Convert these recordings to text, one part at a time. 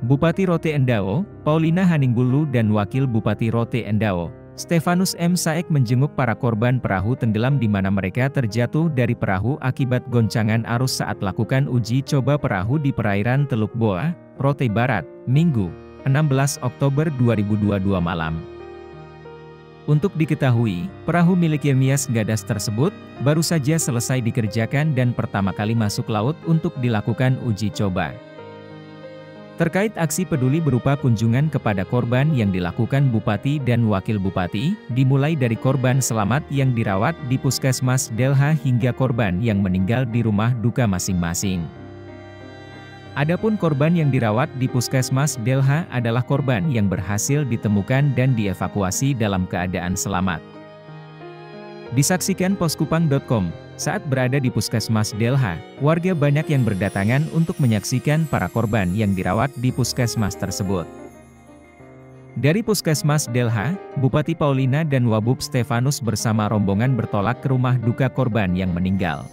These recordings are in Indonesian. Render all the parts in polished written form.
Bupati Rote Endau, Paulina Haningbulu dan Wakil Bupati Rote Endau, Stefanus M. Saek menjenguk para korban perahu tenggelam di mana mereka terjatuh dari perahu akibat goncangan arus saat lakukan uji coba perahu di perairan Teluk Boa, Rote Barat, Minggu, 16 Oktober 2022 malam. Untuk diketahui, perahu milik Yermias Gadas tersebut baru saja selesai dikerjakan dan pertama kali masuk laut untuk dilakukan uji coba. Terkait aksi peduli berupa kunjungan kepada korban yang dilakukan Bupati dan Wakil Bupati, dimulai dari korban selamat yang dirawat di Puskesmas Delha hingga korban yang meninggal di rumah duka masing-masing. Adapun korban yang dirawat di Puskesmas Delha adalah korban yang berhasil ditemukan dan dievakuasi dalam keadaan selamat. Disaksikan poskupang.com, saat berada di Puskesmas Delha, warga banyak yang berdatangan untuk menyaksikan para korban yang dirawat di puskesmas tersebut. Dari Puskesmas Delha, Bupati Paulina dan Wabub Stefanus bersama rombongan bertolak ke rumah duka korban yang meninggal.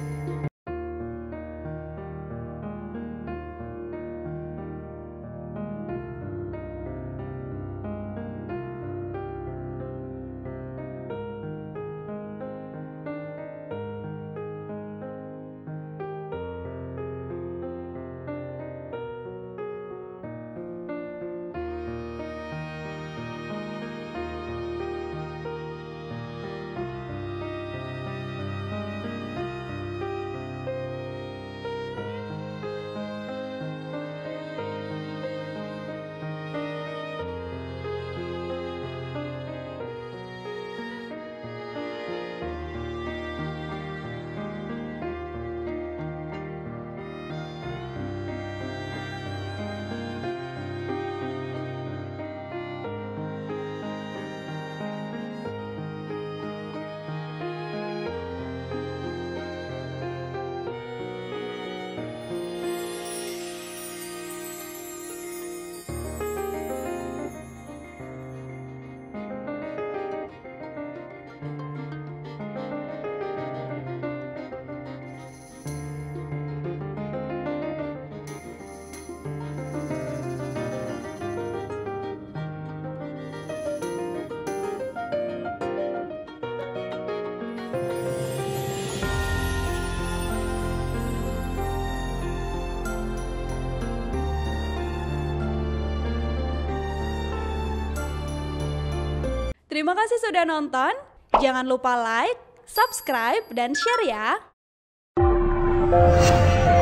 Terima kasih sudah nonton, jangan lupa like, subscribe, dan share ya!